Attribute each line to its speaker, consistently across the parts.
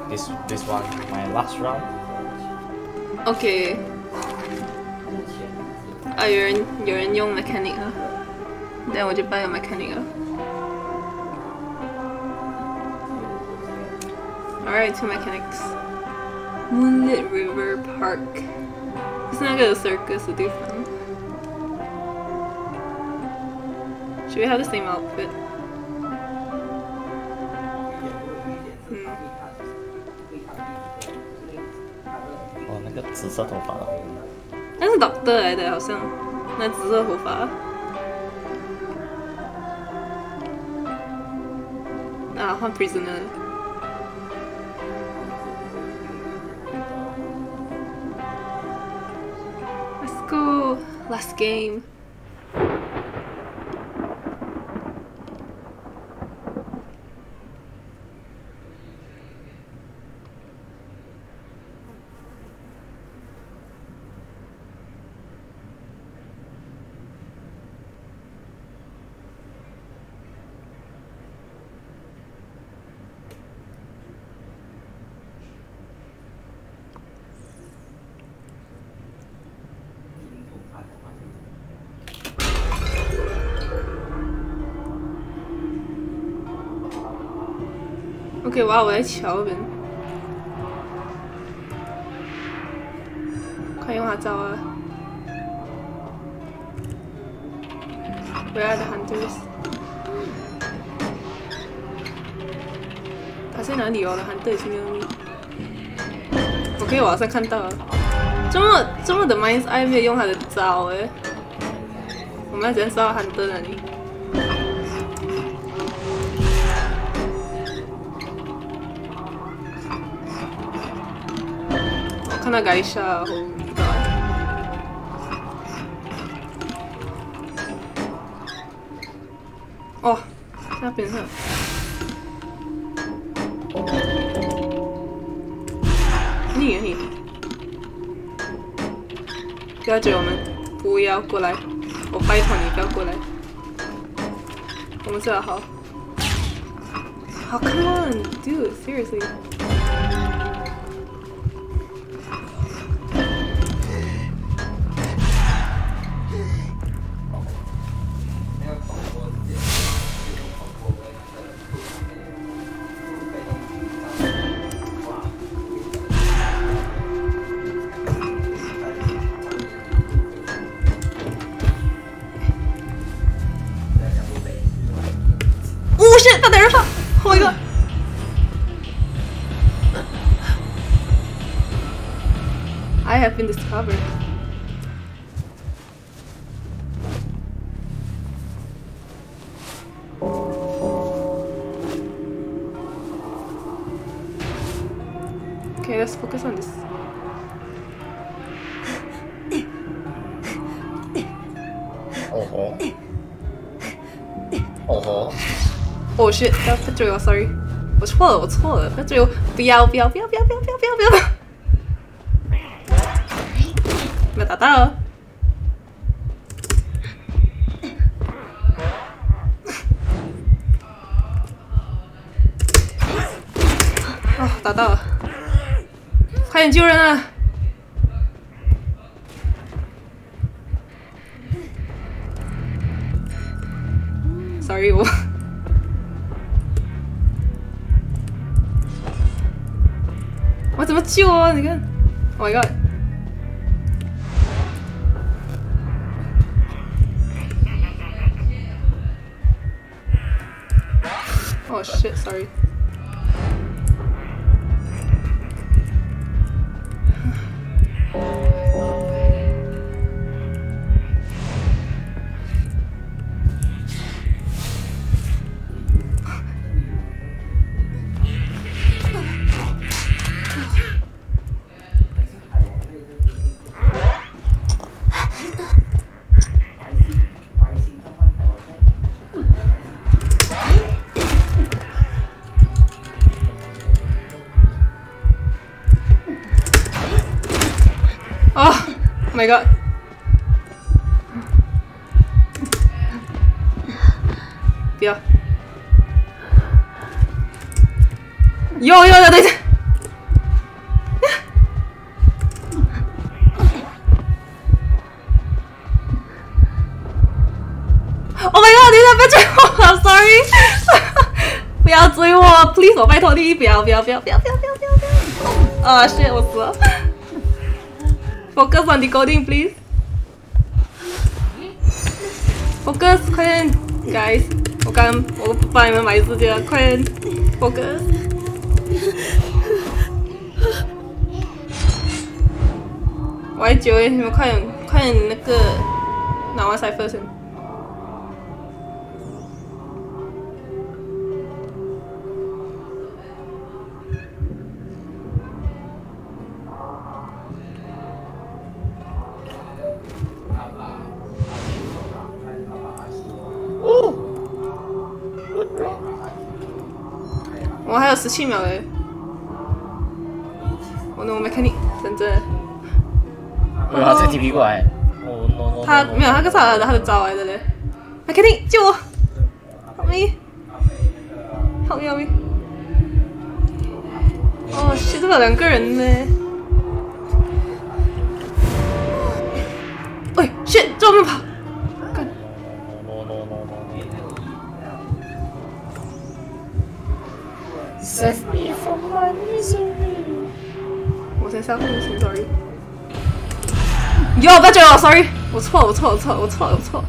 Speaker 1: this one my last round.
Speaker 2: OK。啊，有人用 mechanic 啊，那我就搬个 mechanic 啊。Alright, 2 mechanics. Moonlit River Park. 是那个 circus 的地方。Should we have the same outfit?
Speaker 1: 哦，那个紫色头发的。
Speaker 2: 那是 doctor 来的，好像那紫色头发。啊，换 prisoner。Let's go, last game. OK， 哇，我在桥边，快用它照啊 ！Where are the hunters？ 他在哪里哦？的 hunter 去哪里 ？OK， 我好像看到了。这么的 Mind's Eye 没有用他的招哎，我们要怎样知道 hunter 哪里？ 看到改一下，哦，那边上，你，不要追我们，不要过来，我拜托你不要过来，我们最好。好 ，Come on, dude, seriously. shit! 他等人放 ！Oh my god! I have been discovered. Okay, let's focus on this. Oh shit! 不要追我 ，sorry， 我错了，不要追我，不要！没有打到。哦，打到了，快点救人啊！ Sorry， 我怎么救啊？你看 ，Oh my god！ Oh shit！Sorry。Oh my god！ 不要！有，等一下！ 不要追我 ，sorry， 不要追我 ，please， 我拜托你，不要！啊 shit， 我死了。Focus on decoding, please. Focus， 快点 ，guys， 我帮你们买时间，快点 ，focus。我还久诶，你们快点那个拿完 cipher 先。我还有17秒诶！我弄 mechanic， 真正。
Speaker 1: 他这个 TP 过来。哦 no no。
Speaker 2: 他没有，他个啥的，他的招来的嘞。mechanic 救我 ！Help me！ 哦，shit， 这个2个人呢。喂 ，shit， 在后面跑！干。
Speaker 1: Save me from my misery。
Speaker 2: 我先下后面 ，sorry。哟，不要追我 ，sorry， 我错了。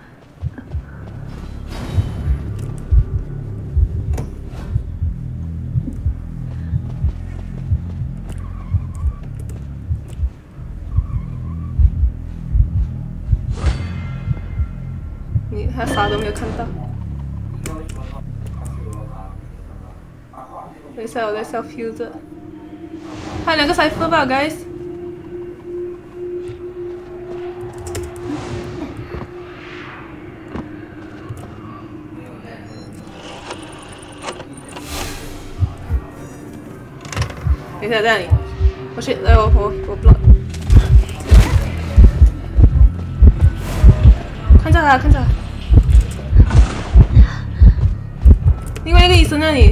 Speaker 2: 他啥都没有看到。等一下，我在 self heal 着。还有2个 cipher 吧 ，guys。等一下，在哪里？我去，我 block。看着他。另外一个医生那里。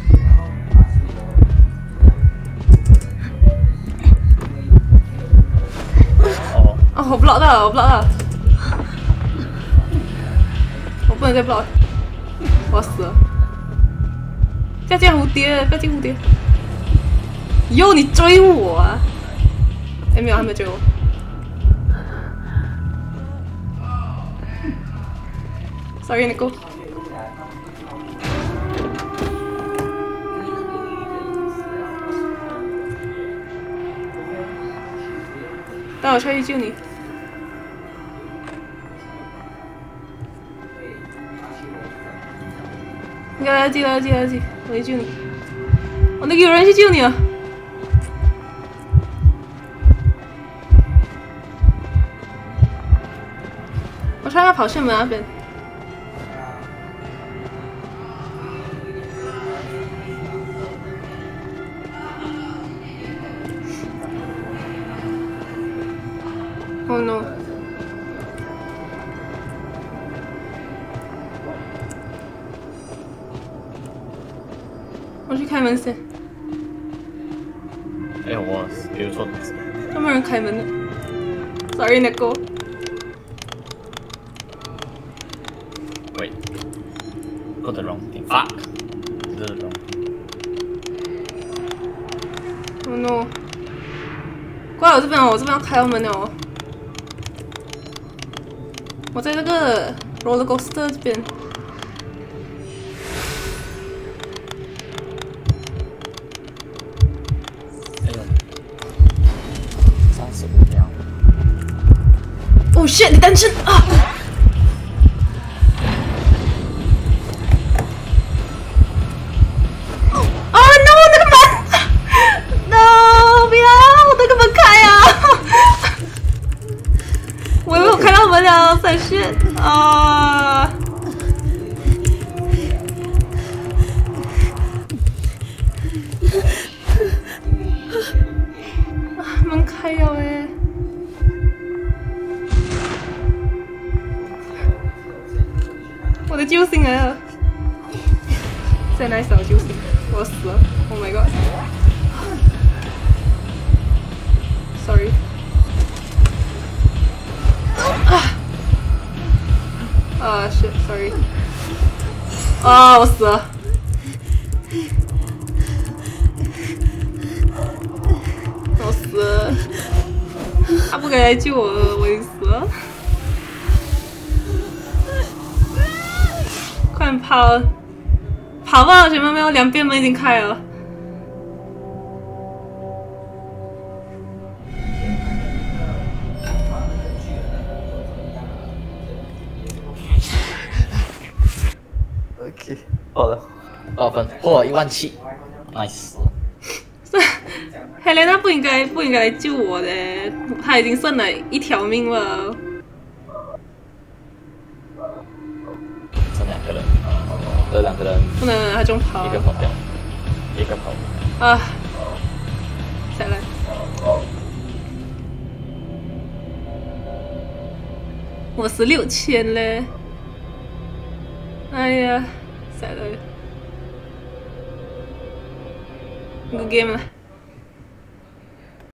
Speaker 2: 哦，我 block 到了，我不能再 block， 我要死了！不要见蝴蝶！哟，你追我啊！哎，没有，他没有追我。Sorry， 你go。等我去救你。你来得及，我去救你。哦，那个有人去救你啊！我差点跑去门那边。Oh no！ 我去开门先。
Speaker 1: 哎，我有错。
Speaker 2: 都没人开门呢。Sorry， Nico。
Speaker 1: Wait， got the wrong thing. Fuck， 这是 wrong。
Speaker 2: Oh no！ 过来我这边哦，我这边要开到门了哦。我在这个 roller coaster 这边。
Speaker 1: 哎呦，35秒。
Speaker 2: Oh shit！ 你单身啊！才是啊！门开了哎！我的救星来了！在哪里找救星？我死了 ！Oh my god！Sorry。啊！shit，sorry。 啊！我死了！我死了！他不该来救我了，我已经死了。快点跑！跑吧，前面没有，两边门已经开了。
Speaker 1: OK， 好了，2分，破17000 ，nice。
Speaker 2: 海莲娜不应该来救我的，他已经剩了1条命了。
Speaker 1: 剩2个人，这2个人，
Speaker 2: 不能，他中跑。
Speaker 1: 一个跑掉，一个跑。
Speaker 2: 啊！下来。我是6000嘞。哎呀，下来。Good game 了。